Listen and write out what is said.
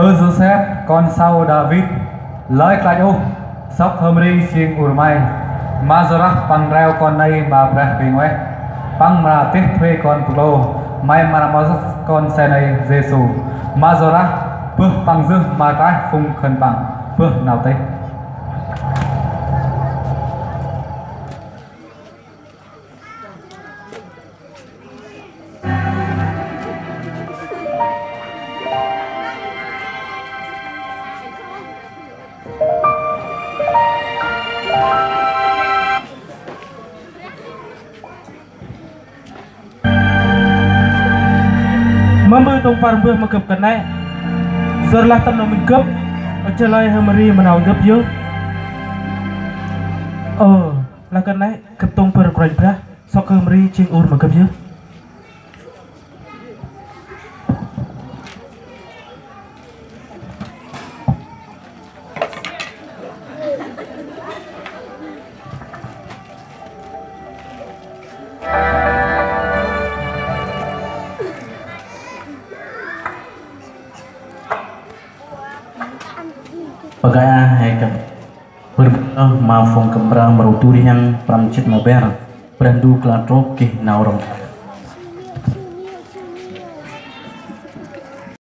Joseph con sau David lời khai ô sóc Humri chiêng Urmai Mazorah pang reo con này mà bè bình ngoe pang mà tiết thuê con Plo mai mà con xe này Giêsu Mazorah bước pang dương mà cái phung khẩn bằng bước nào tây Mama tong parang makeup kan naik. Serlah tan no makeup, ajalai hamari menau gap yo. Oh, lah kan naik ketong perkuran brah, sok hamari cing ur makeup yo. Pagaya hai kam berbeda ma fong kembra meruturi yang pramcit maber berandu klatro ke naurong